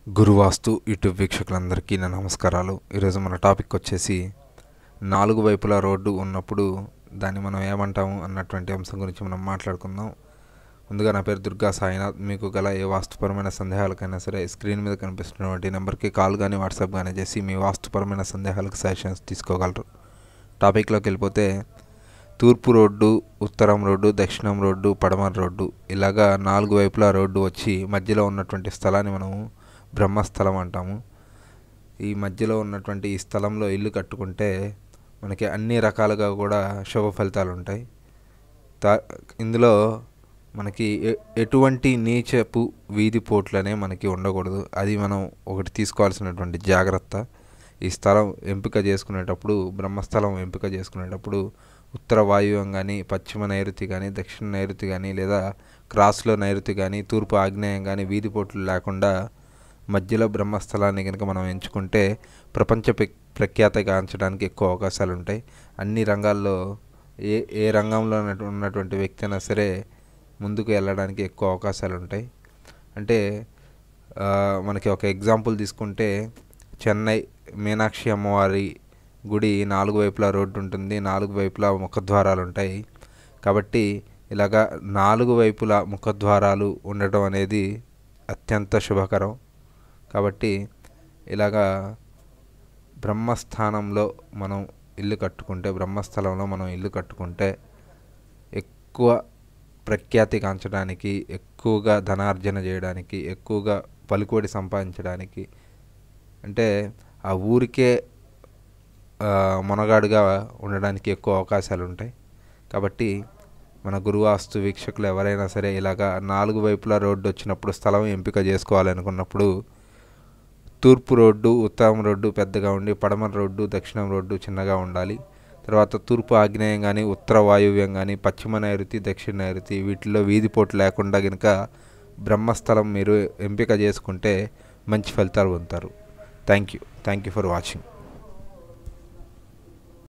గురువాస్తు YouTube వీక్షకులందరికీ నా నమస్కారాలు. ఈరోజు మన టాపిక్ వచ్చేసి 4 వైపులా రోడ్డు ఉన్నప్పుడు దాన్ని మనం ఏమంటాము అన్నటువంటి అంశం గురించి మనం మాట్లాడుకుందాం. ముందుగా నా పేరు దుర్గా సాయినాథ్. మీకు గల ఏ వాస్తుపరమైన సందేహాలకైనా సరే స్క్రీన్ మీద కనిపిస్తున్నటువంటి నెంబర్కి కాల్ కానీ వాట్సాప్ కానీ చేసి మీ వాస్తుపరమైన సందేహాలకు సజెషన్స్ తీసుకోగలరు. టాపిక్లోకి వెళ్ళిపోతే తూర్పు రోడ్డు, ఉత్తరం రోడ్డు, దక్షిణం రోడ్డు, పడమర రోడ్డు ఇలాగా 4 వైపులా రోడ్డు వచ్చి మధ్యలో ఉన్నటువంటి స్థలాన్ని మనము బ్రహ్మస్థలం అంటాము. ఈ మధ్యలో ఉన్నటువంటి ఈ స్థలంలో ఇల్లు కట్టుకుంటే మనకి అన్ని రకాలుగా కూడా శుభ ఫలితాలు ఉంటాయి. ఇందులో మనకి ఎటువంటి నీచపు వీధి పోట్లనే మనకి ఉండకూడదు. అది మనం ఒకటి తీసుకోవాల్సినటువంటి జాగ్రత్త. ఈ స్థలం ఎంపిక చేసుకునేటప్పుడు, బ్రహ్మస్థలం ఎంపిక చేసుకునేటప్పుడు ఉత్తర వాయువ్యం కానీ, పశ్చిమ నైరుతి కానీ, దక్షిణ నైరుతి కానీ, లేదా క్రాస్లో నైరుతి కానీ, తూర్పు ఆగ్నేయం కానీ వీధి పోట్లు లేకుండా మధ్యలో బ్రహ్మస్థలాన్ని కనుక మనం ఎంచుకుంటే ప్రపంచ ప్రఖ్యాతిగాంచడానికి ఎక్కువ అవకాశాలు ఉంటాయి. అన్ని రంగాల్లో ఏ రంగంలో ఉన్నటువంటి వ్యక్తి అయినా సరే ముందుకు వెళ్ళడానికి ఎక్కువ అవకాశాలు ఉంటాయి. అంటే మనకి ఒక ఎగ్జాంపుల్ తీసుకుంటే చెన్నై మీనాక్షి అమ్మవారి గుడి 4 వైపులా రోడ్డు ఉంటుంది, 4 వైపులా ముఖద్వారాలు ఉంటాయి. కాబట్టి ఇలాగా 4 వైపులా ముఖద్వారాలు ఉండటం అనేది అత్యంత శుభకరం. కాబట్టి ఇలాగా బ్రహ్మస్థానంలో మనం ఇల్లు కట్టుకుంటే, బ్రహ్మస్థలంలో మనం ఇల్లు కట్టుకుంటే ఎక్కువ ప్రఖ్యాతి కాంచడానికి, ఎక్కువగా ధనార్జన చేయడానికి, ఎక్కువగా పలుకుబడి సంపాదించడానికి, అంటే ఆ ఊరికే మొనగాడుగా ఉండడానికి ఎక్కువ అవకాశాలు ఉంటాయి. కాబట్టి మన గురువాస్తు వీక్షకులు ఎవరైనా సరే ఇలాగా 4 వైపులా రోడ్డు వచ్చినప్పుడు స్థలం ఎంపిక చేసుకోవాలనుకున్నప్పుడు తూర్పు రోడ్డు, ఉత్తరం రోడ్డు పెద్దగా ఉండి, పడమర రోడ్డు, దక్షిణం రోడ్డు చిన్నగా ఉండాలి. తర్వాత తూర్పు ఆగ్నేయం కానీ, ఉత్తర వాయువ్యం కానీ, పశ్చిమ నైరుతి, దక్షిణ నైరుతి వీటిల్లో వీధిపోటు లేకుండా కనుక బ్రహ్మస్థలం మీరు ఎంపిక చేసుకుంటే మంచి ఫలితాలు పొందుతారు. Thank you for watching.